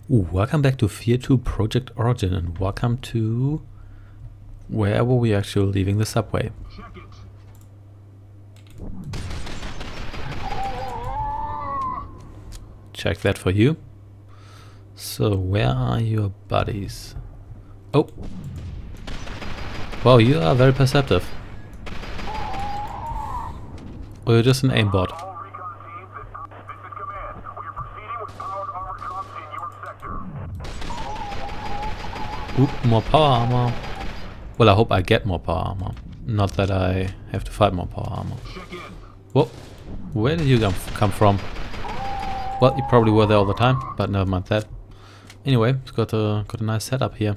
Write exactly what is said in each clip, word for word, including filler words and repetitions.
Ooh, welcome back to F E A R two Project Origin, and welcome to wherever we are actually leaving the subway. Check that for you. So, where are your buddies? Oh! Wow, you are very perceptive. Or you're just an aimbot. Oop, more power armor. Well, I hope I get more power armor. Not that I have to fight more power armor. Whoa, where did you come from? Well, you probably were there all the time, but never mind that. Anyway, it's got a got a nice setup here.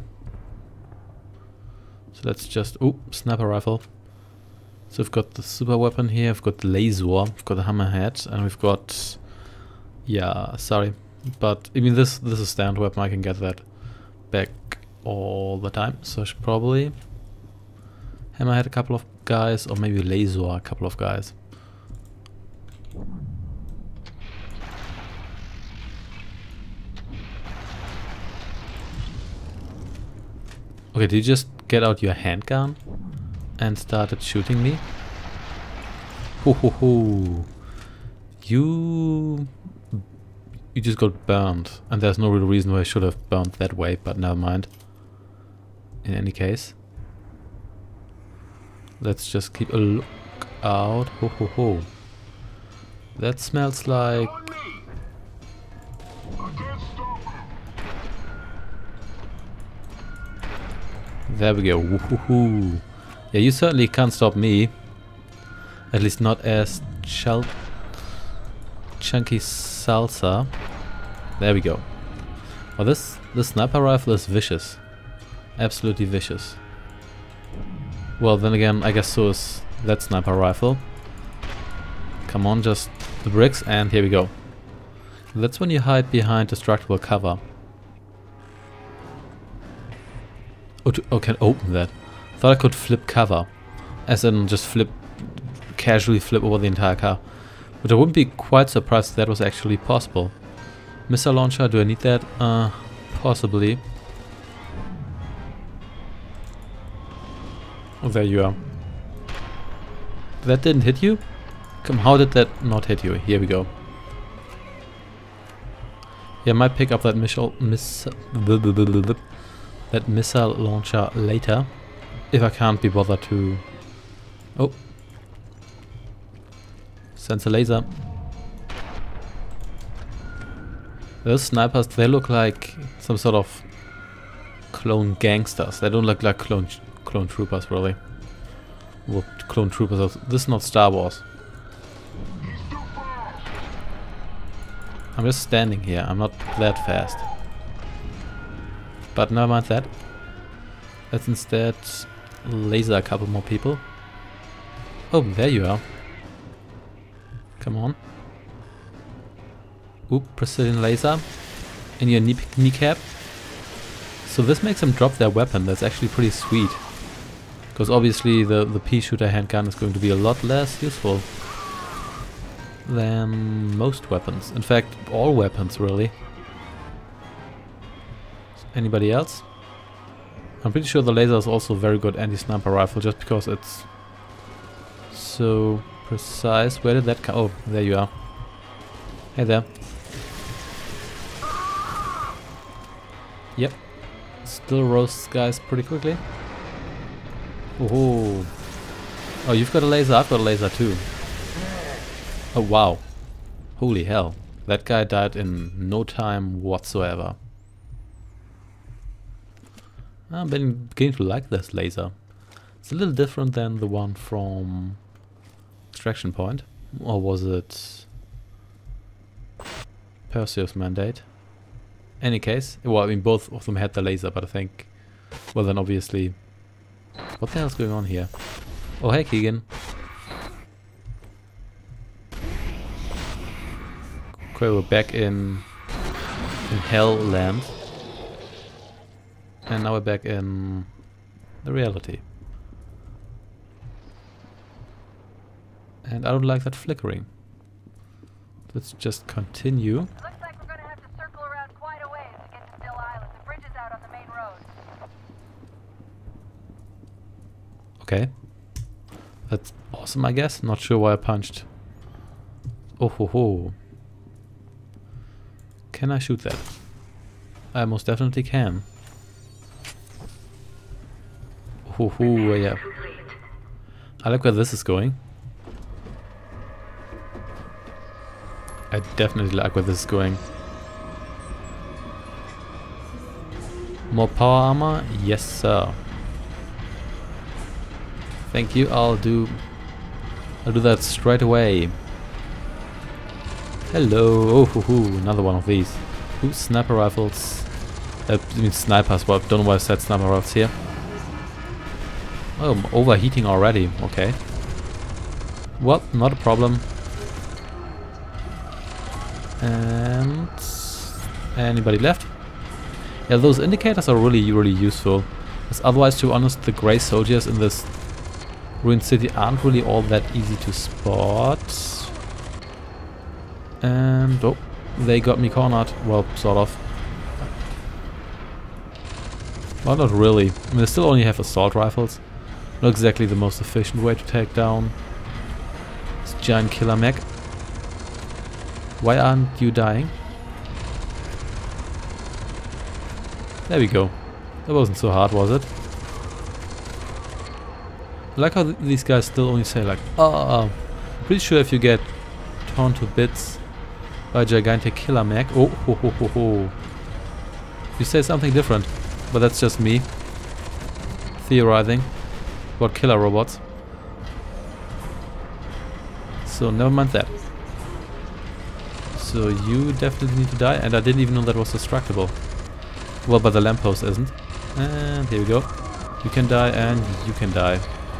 So let's just oop, sniper rifle. So we've got the super weapon here, we've got the laser, we've got the hammerhead, and we've got, yeah, sorry, but I mean this this is standard weapon. I can get that back all the time, so I should probably hammerhead a couple of guys, or maybe laser a couple of guys. Okay, did you just get out your handgun and started shooting me? Ho ho ho! You you just got burned, and there's no real reason why I should have burned that way, but never mind. In any case, let's just keep a look out. Ho ho ho! That smells like. There we go. Woohoo! Yeah, you certainly can't stop me. At least not as chal chunky salsa. There we go. Well, this this sniper rifle is vicious. Absolutely vicious. Well, then again, I guess so is that sniper rifle. Come on, just the bricks, and here we go. That's when you hide behind destructible cover. Oh, to, oh, can open that. Thought I could flip cover. As in just flip, casually flip over the entire car. But I wouldn't be quite surprised if that was actually possible. Missile launcher, do I need that? Uh, possibly. Oh, there you are. That didn't hit you? Come, how did that not hit you? Here we go. Yeah, I might pick up that missile, missile, that missile launcher later, if I can't be bothered to. Oh, sensor laser. Those snipers, they look like some sort of clone gangsters. They don't look like clone clone troopers, really. Well, clone troopers. This is not Star Wars. I'm just standing here. I'm not that fast. But never mind that. Let's instead laser a couple more people. Oh, there you are. Come on. Oop, precision laser in your knee kneecap. So this makes them drop their weapon. That's actually pretty sweet. Because obviously the, the pea shooter handgun is going to be a lot less useful than most weapons. In fact, all weapons really. Anybody else? I'm pretty sure the laser is also a very good anti-sniper rifle, just because it's so precise. Where did that come? Oh, there you are. Hey there. Yep. Still roasts guys pretty quickly. Oh, oh, you've got a laser. I've got a laser too. Oh wow! Holy hell! That guy died in no time whatsoever. I'm beginning to like this laser. It's a little different than the one from Extraction Point. Or was it Perseus Mandate? Any case, well, I mean both of them had the laser, but I think, well then obviously, what the hell's going on here? Oh hey Keegan. Okay, we're back in, in Hell Land. And now we're back in the reality. And I don't like that flickering. Let's just continue. Looks like we're gonna have to circle around quite a ways to get awesome, I guess. Not sure why I punched. Oh ho ho. Can I shoot that? I most definitely can. Oh ho ho, yeah. I like where this is going. I definitely like where this is going. More power armor? Yes, sir. Thank you. I'll do. I'll do that straight away. Hello. Oh, hoo, hoo. Another one of these. Ooh, sniper rifles. Uh, I mean snipers. But don't know why I said sniper rifles here. Oh, I'm overheating already. Okay. Well, not a problem. And anybody left? Yeah, those indicators are really, really useful. Because otherwise, to be honest, the grey soldiers in this ruined city aren't really all that easy to spot. And oh, they got me cornered. Well, sort of. Well, not really. I mean, they still only have assault rifles. Not exactly the most efficient way to take down this giant killer mech. Why aren't you dying? There we go. That wasn't so hard, was it? I like how th these guys still only say like, oh, I'm pretty sure if you get torn to bits by a gigantic killer mech. Oh, ho, ho, ho, ho. You say something different, but that's just me theorizing about killer robots. So never mind that. So you definitely need to die, and I didn't even know that was destructible. Well, but the lamppost isn't. And here we go. You can die and you can die.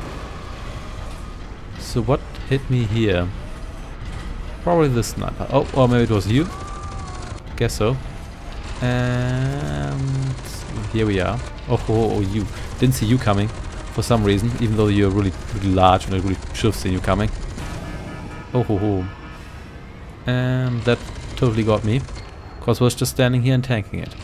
So what hit me here? Probably the sniper. Oh, or maybe it was you. Guess so. And here we are. Oh, oh, oh, you. Didn't see you coming for some reason, even though you're really, really large and I really should have seen you coming. Oh, ho, ho. And that totally got me. Because I was just standing here and tanking it.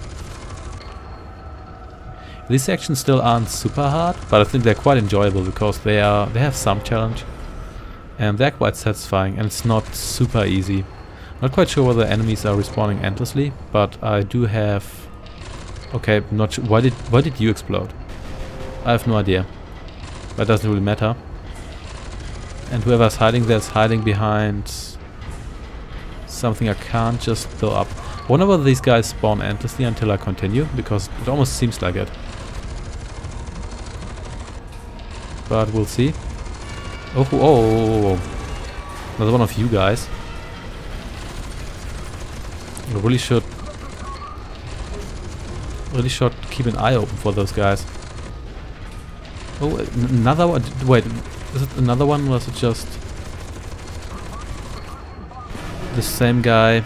These sections still aren't super hard, but I think they're quite enjoyable because they are they have some challenge. And they're quite satisfying, and it's not super easy. Not quite sure whether enemies are respawning endlessly, but I do have... Okay, not sure. Why did, why did you explode? I have no idea. That doesn't really matter. And whoever's hiding there is hiding behind something I can't just blow up. I wonder whether these guys spawn endlessly until I continue, because it almost seems like it. But we'll see. Oh, oh, oh, oh. Another one of you guys. I really should... Really should keep an eye open for those guys. Oh, another one. Wait, is it another one, or was it just the same guy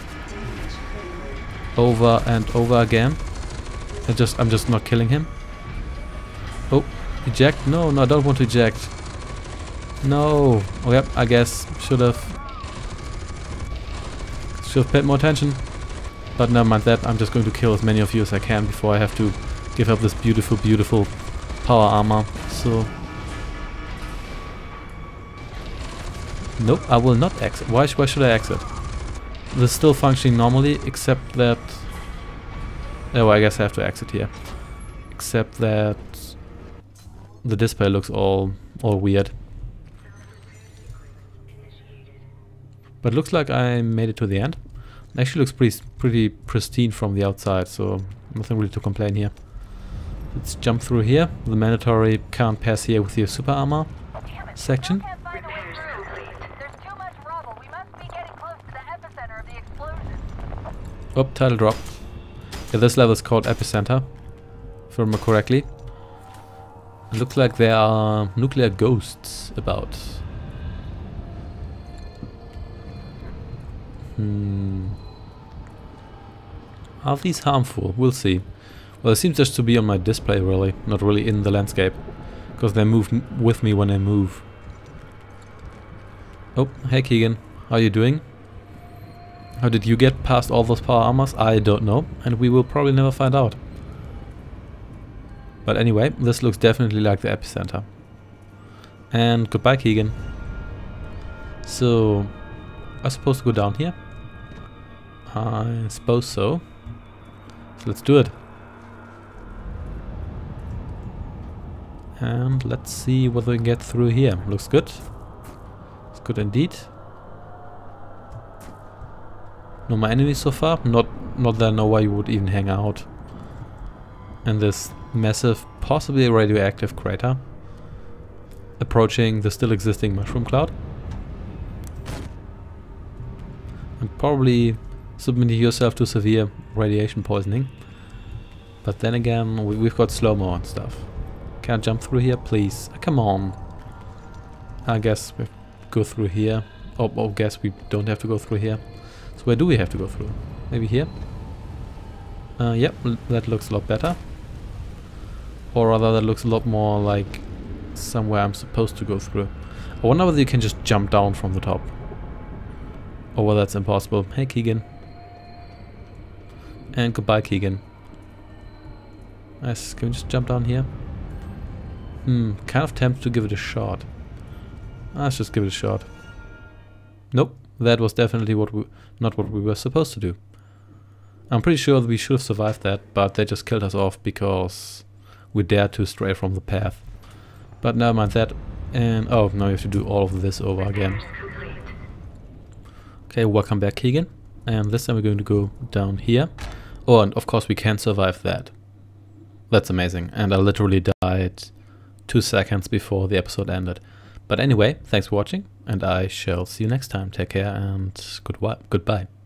over and over again? I just, I'm just not killing him. Oh, eject? No, no, I don't want to eject. No. Oh, yep, I guess should have should have paid more attention. But never mind that. I'm just going to kill as many of you as I can before I have to give up this beautiful, beautiful power armor. So nope, I will not exit. Why, sh why should I exit? This is still functioning normally, except that... Oh, I guess I have to exit here. Except that the display looks all all weird. But looks like I made it to the end. It actually looks pretty pretty pristine from the outside, so nothing really to complain here. Let's jump through here. The mandatory can't pass here with your super armor section. Oh, title drop. Yeah, this level is called Epicenter, if I remember correctly. It looks like there are nuclear ghosts about. Hmm. Are these harmful? We'll see. Well, it seems just to be on my display, really, not really in the landscape, because they move m with me when I move. Oh, hey Keegan, how are you doing? How did you get past all those power armors? I don't know, and we will probably never find out. But anyway, this looks definitely like the Epicenter. And goodbye, Keegan. So, I'm supposed to go down here? I suppose so. So let's do it. And let's see whether we can get through here. Looks good. It's good indeed. No more enemies so far. Not not that I know why you would even hang out in this massive, possibly radioactive crater approaching the still existing mushroom cloud. And probably submitting yourself to severe radiation poisoning. But then again, we, we've got slow-mo and stuff. Can I jump through here, please? Oh, come on. I guess we go through here. Oh, I guess we don't have to go through here. So where do we have to go through? Maybe here? Uh, yep, that looks a lot better. Or rather, that looks a lot more like somewhere I'm supposed to go through. I wonder whether you can just jump down from the top. Or whether that's impossible. Hey, Keegan. And goodbye, Keegan. Nice. Can we just jump down here? Hmm, kind of tempted to give it a shot. Let's just give it a shot. Nope, that was definitely what we, not what we were supposed to do. I'm pretty sure that we should have survived that, but they just killed us off because we dared to stray from the path. But never mind that. And oh, now we have to do all of this over again. Okay, welcome back, Keegan. And this time we're going to go down here. Oh, and of course we can survive that. That's amazing. And I literally died two seconds before the episode ended. But anyway, thanks for watching, and I shall see you next time. Take care and goodbye. Goodbye.